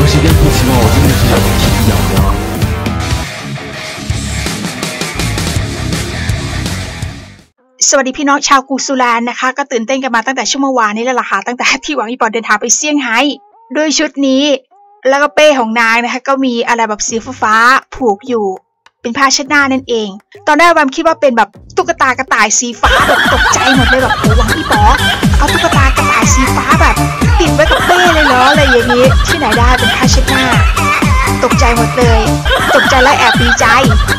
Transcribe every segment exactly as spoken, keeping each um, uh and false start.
些跟不期望我真的是有体养的。 สวัสดีพี่น้องชาวกูซูแลนด์นะคะก็ตื่นเต้นกันมาตั้งแต่ช่วงเมื่อวานนี้แล้วล่ะค่ะตั้งแต่ที่หวังอีปอเดินทางไปเซี่ยงไฮ้ด้วยชุดนี้แล้วก็เป้ของนางนะคะก็มีอะไรแบบสีฟ้าผูกอยู่เป็นผ้าเช็ดหน้านั่นเองตอนแรกแวมคิดว่าเป็นแบบตุ๊กตากระต่ายสีฟ้าแบบตกใจหมดเลยแบบโอ้หวังอีปอเอาตุ๊กตากระต่ายสีฟ้าแบบติดไว้กับเป้เลยเหรออะไรอย่างนี้ที่ไหนได้เป็นผ้าเช็ดหน้าตกใจหมดเลยตกใจและแอบดีใจ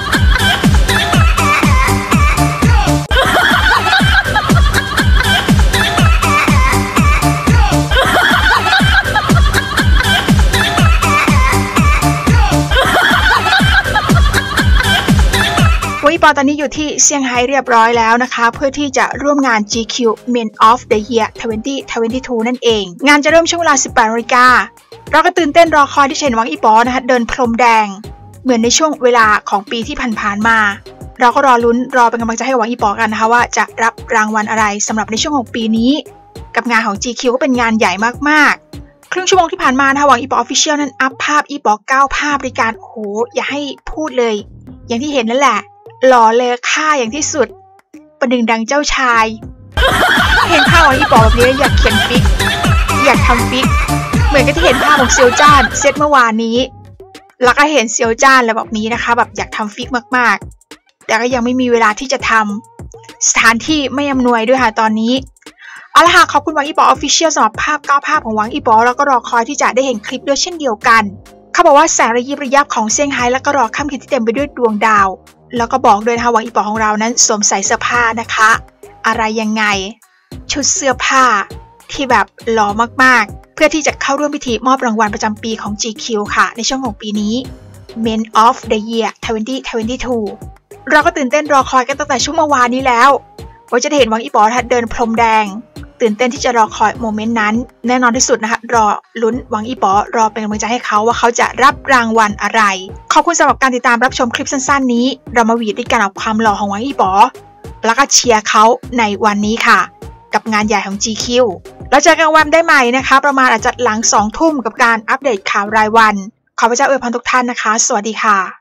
หวังอีปอตอนนี้อยู่ที่เซี่ยงไฮ้เรียบร้อยแล้วนะคะเพื่อที่จะร่วมงาน จี คิว Men of the Year สองพันยี่สิบสองนั่นเองงานจะเริ่มช่วงเวลา สิบแปดนาฬิกาเราก็ตื่นเต้นรอคอยที่จะเห็นหวังอีปอนะคะเดินพรมแดงเหมือนในช่วงเวลาของปีที่ผ่านๆมาเราก็รอลุ้นรอเป็นกำลังใจให้หวังอีปอกันนะคะว่าจะรับรางวัลอะไรสำหรับในช่วงของปีนี้กับงานของ จี คิว ก็เป็นงานใหญ่มากๆครึ่งชั่วโมงที่ผ่านมานะคะหวังอีปอ Official นั้นอัพภาพอีปอเก้าภาพในการโอ้โหอย่าให้พูดเลยอย่างที่เห็นนั่นแหละหล่อเลอค่าอย่างที่สุดประดึงดังเจ้าชายเห็นภาพของอีปอแบบนี้อยากเขียนฟิกอยากทำฟิกเหมือนกับที่เห็นภาพของเซียวจ้านเซตเมื่อวานนี้แล้วก็เห็นเซียวจ้านอะไรแบบนี้นะคะแบบอยากทำฟิกมากๆแต่ก็ยังไม่มีเวลาที่จะทำสถานที่ไม่อำนวยด้วยค่ะตอนนี้เอาละค่ะขอบคุณหวังอีปอ Official สำหรับภาพเก้าภาพของหวังอีปอแล้วก็รอคอยที่จะได้เห็นคลิปด้วยเช่นเดียวกันเขาบอกว่าแสงระยิบระยับของเซี่ยงไฮ้แล้วก็รอค่ำคืนที่เต็มไปด้วยดวงดาวแล้วก็บอกด้วยนะคะหวังอีปอของเรานั้นสวมใส่เสื้อผ้านะคะอะไรยังไงชุดเสื้อผ้าที่แบบหล่อมากๆเพื่อที่จะเข้าร่วมพิธีมอบรางวัลประจำปีของ จี คิว ค่ะในช่วงของปีนี้ Men of the Year สองพันยี่สิบสองเราก็ตื่นเต้นรอคอยกันตั้งแต่ช่วงเมื่อวานนี้แล้วว่าจะได้เห็นหวังอีปอเดินพรมแดงตื่นเต้นที่จะรอคอยโมเมนต์นั้นแน่นอนที่สุดนะคะรอลุ้นหวังอีปอรอเป็นกำลังใจให้เขาว่าเขาจะรับรางวัลอะไรขอบคุณสำหรับการติดตามรับชมคลิปสั้นๆนี้เรามาหวีดด้วยกันกับความหล่อของหวังอีปอแล้วก็เชียร์เขาในวันนี้ค่ะกับงานใหญ่ของ จี คิว แล้วเจอกันวันได้ใหม่นะคะประมาณอาจจะหลังสองทุ่มกับการอัปเดตข่าวรายวันขอพระเจ้าอวยพรทุกท่านนะคะสวัสดีค่ะ